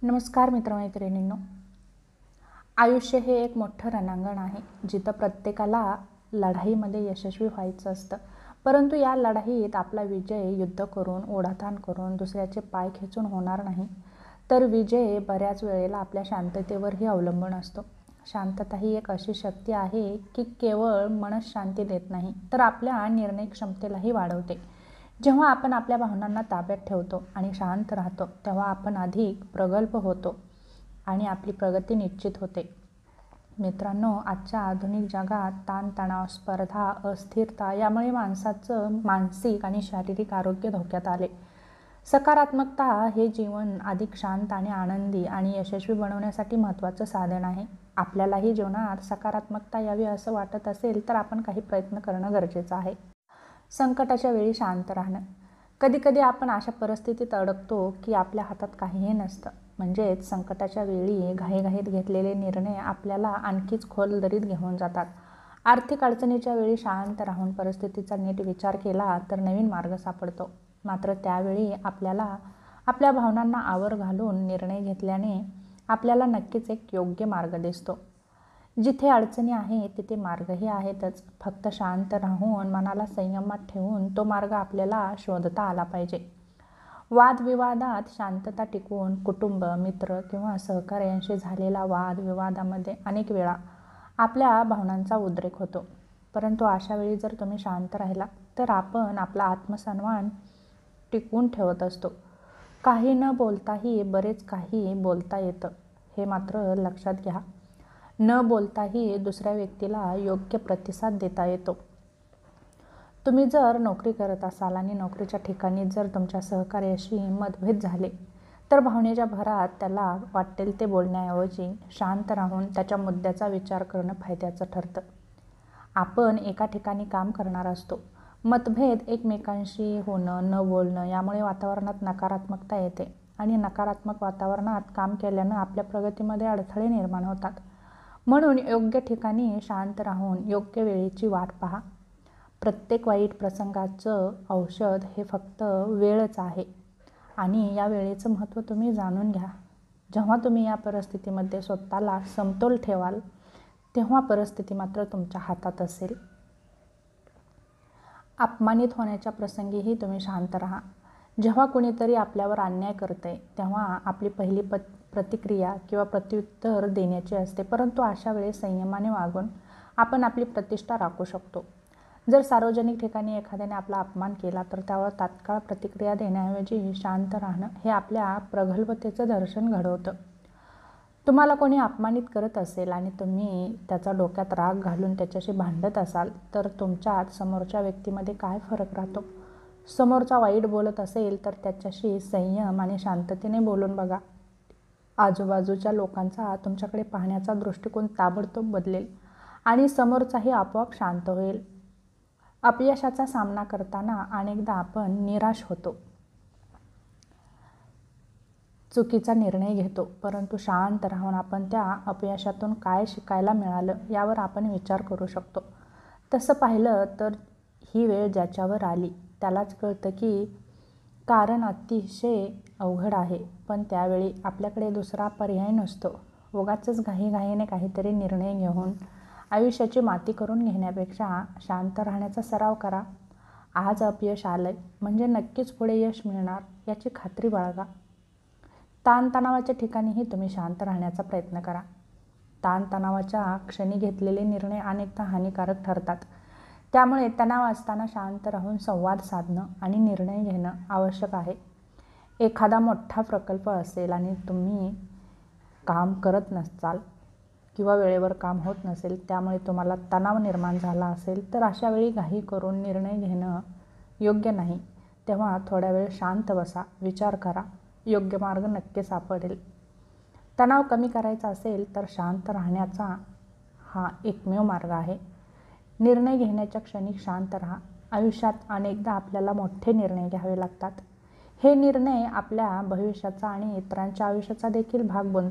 नमस्कार मित्रमैत्रिणींनो. आयुष्य हे एक मोठं रणांगण आहे जिथं प्रत्येकाला लढाईमध्ये यशस्वी व्हायचं असतं. परंतु या लढाईत आपला विजय युद्ध करून ओढाताण करून दुसऱ्याचे पाय खेचून होणार नाही, तर विजय बऱ्याच वेळेला आपल्या शांततेवरही अवलंबून असतो. शांतता ही एक अशी शक्ती आहे की केवळ मनच शांती देत नाही, तर आपल्या निर्णय क्षमतेलाही वाढवते. जेव्हा आपण आपल्या भावनांना ताब्यात ठेवतो आणि शांत राहतो, तेव्हा आपण अधिक प्रगल्भ होतो आणि आपली प्रगती निश्चित होते. मित्रांनो, आजच्या आधुनिक जगात ताणतणाव, स्पर्धा, अस्थिरता यामुळे माणसाचं मानसिक आणि शारीरिक आरोग्य धोक्यात आले. सकारात्मकता हे जीवन अधिक शांत आणि आनंदी आणि यशस्वी बनवण्यासाठी महत्त्वाचं साधन आहे. आपल्यालाही जीवनात सकारात्मकता यावी असं वाटत असेल तर आपण काही प्रयत्न करणं गरजेचं आहे. संकटाच्या वेळी शांत राहणं. कधीकधी आपण अशा परिस्थितीत अडकतो की आपल्या हातात काहीही नसतं. म्हणजेच संकटाच्या वेळी घाईघाईत घेतलेले निर्णय आपल्याला आणखीच खोल दरीत घेऊन जातात. आर्थिक अडचणीच्या वेळी शांत राहून परिस्थितीचा नीट विचार केला तर नवीन मार्ग सापडतो. मात्र त्यावेळी आपल्याला आपल्या भावनांना आवर घालून निर्णय घेतल्याने आपल्याला नक्कीच एक योग्य मार्ग दिसतो. जिथे अडचणी आहे तिथे मार्गही आहेतच. फक्त शांत राहून मनाला संयमात ठेवून तो मार्ग आपल्याला शोधता आला पाहिजे. वादविवादात शांतता टिकवून कुटुंब, मित्र किंवा सहकार्यांशी झालेला वादविवादामध्ये अनेक वेळा आपल्या भावनांचा उद्रेक होतो. परंतु अशा वेळी जर तुम्ही शांत राहिला तर आपण आपला आत्मसन्मान टिकवून ठेवत असतो. काही न बोलताही बरेच काही बोलता येतं, हे मात्र लक्षात घ्या. न बोलताही दुसऱ्या व्यक्तीला योग्य प्रतिसाद देता येतो. तुम्ही जर नोकरी करत असाल आणि नोकरीच्या ठिकाणी जर तुमच्या सहकार्याशी मतभेद झाले तर भावनेच्या भरात त्याला वाटेल ते बोलण्याऐवजी शांत राहून त्याच्या मुद्द्याचा विचार करणं फायद्याचं ठरतं. आपण एका ठिकाणी काम करणार असतो. मतभेद एकमेकांशी होणं, न बोलणं यामुळे वातावरणात नकारात्मकता येते आणि नकारात्मक वातावरणात काम केल्यानं आपल्या प्रगतीमध्ये अडथळे निर्माण होतात. म्हणून योग्य ठिकाणी शांत राहून योग्य वेळेची वाट पहा. प्रत्येक वाईट प्रसंगाचं औषध हे फक्त वेळच आहे आणि या वेळेचं महत्त्व तुम्ही जाणून घ्या. जेव्हा तुम्ही या परिस्थितीमध्ये स्वतःला समतोल ठेवाल तेव्हा परिस्थिती मात्र तुमच्या हातात असेल. अपमानित होण्याच्या प्रसंगीही तुम्ही शांत राहा. जेव्हा कुणीतरी आपल्यावर अन्याय करते तेव्हा आपली पहिली प्रतिक्रिया किंवा प्रत्युत्तर देण्याची असते. परंतु अशा वेळेस संयमाने वागून आपण आपली प्रतिष्ठा राखू शकतो. जर सार्वजनिक ठिकाणी एखाद्याने आपला अपमान केला तर त्यावर तात्काळ प्रतिक्रिया देण्याऐवजी शांत राहणं हे आपल्या प्रगल्भतेचं दर्शन घडवतं. तुम्हाला कोणी अपमानित करत असेल आणि तुम्ही त्याचा डोक्यात राग घालून त्याच्याशी भांडत असाल तर तुमच्यात समोरच्या व्यक्तीमध्ये काय फरक राहतो? समोरचा वाईट बोलत असेल तर त्याच्याशी संयम आणि शांततेने बोलून बघा. आजूबाजूच्या लोकांचा तुमच्याकडे पाहण्याचा दृष्टिकोन ताबडतोब बदलेल आणि समोरचाही आपोआप शांत होईल. अपयशाचा सामना करताना अनेकदा आपण निराश होतो, चुकीचा निर्णय घेतो, परंतु शांत राहून आपण त्या अपयशातून काय शिकायला मिळालं यावर आपण विचार करू शकतो. तसं पाहिलं तर ही वेळ ज्याच्यावर आली त्यालाच कळतं की कारण अतिशय अवघड आहे, पण त्यावेळी आपल्याकडे दुसरा पर्याय नसतो. उगाचच घाईघाईने काहीतरी निर्णय घेऊन आयुष्याची माती करून घेण्यापेक्षा शांत राहण्याचा सराव करा. आज अपयश आलंय म्हणजे नक्कीच पुढे यश मिळणार याची खात्री बाळगा. ताणतणावाच्या ठिकाणीही तुम्ही शांत राहण्याचा प्रयत्न करा. ताणतणावाच्या क्षणी घेतलेले निर्णय अनेकदा हानिकारक ठरतात. त्यामुळे तणाव असताना शांत राहून संवाद साधणं आणि निर्णय घेणं आवश्यक आहे. एखादा मोठा प्रकल्प असेल आणि तुम्ही काम करत नसाल किंवा वेळेवर काम होत नसेल, त्यामुळे तुम्हाला तणाव निर्माण झाला असेल तर अशा वेळी घाई करून निर्णय घेणं योग्य नाही. तेव्हा थोडा वेळ शांत बसा, विचार करा, योग्य मार्ग नक्की सापडेल. तणाव कमी करायचा असेल तर शांत राहण्याचा हा एकमेव मार्ग आहे. निर्णय घेण्याच्या क्षणी शांत राहा. आयुष्यात अनेकदा आपल्याला मोठे निर्णय घ्यावे लागतात. हे निर्णय आपल्या भविष्याचा आणि इतरांच्या आयुष्याचा देखील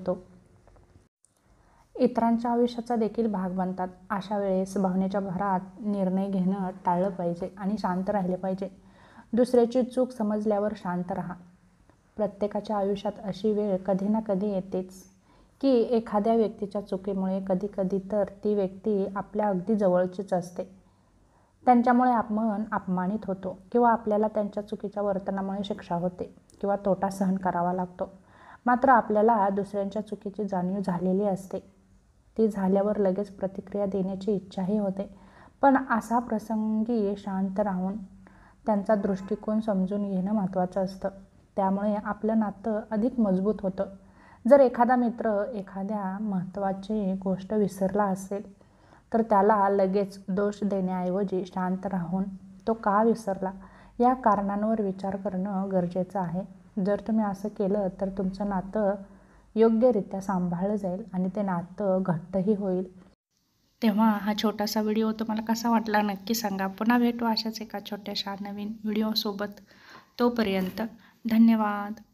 भाग बनतात. अशा वेळेस भावनेच्या भरात निर्णय घेणं टाळलं पाहिजे आणि शांत राहिले पाहिजे. दुसऱ्याची चूक समजल्यावर शांत राहा. प्रत्येकाच्या आयुष्यात अशी वेळ कधी ना कधी येतेच की एखाद्या व्यक्तीच्या चुकीमुळे कधी तर ती व्यक्ती आपल्या अगदी जवळचीच असते. त्यांच्यामुळे आपण अपमानित होतो किंवा आपल्याला त्यांच्या चुकीच्या वर्तनामुळे शिक्षा होते किंवा तोटा सहन करावा लागतो. मात्र आपल्याला दुसऱ्यांच्या चुकीची जाणीव झालेली असते. ती झाल्यावर लगेच प्रतिक्रिया देण्याची इच्छाही होते. पण अशा प्रसंगी शांत राहून त्यांचा दृष्टिकोन समजून घेणं महत्त्वाचं असतं. त्यामुळे आपलं नातं अधिक मजबूत होतं. जर एखादा मित्र एखाद्या महत्त्वाची गोष्ट विसरला असेल तर त्याला लगेच दोष देण्याऐवजी शांत राहून तो का विसरला या कारणांवर विचार करणं गरजेचं आहे. जर तुम्ही असं केलं तर तुमचं नातं योग्यरित्या सांभाळलं जाईल आणि ते नातं घट्टही होईल. तेव्हा हा छोटासा व्हिडिओ तुम्हाला कसा वाटला नक्की सांगा. पुन्हा भेटू अशाच एका छोट्याशा नवीन व्हिडिओसोबत. तोपर्यंत धन्यवाद.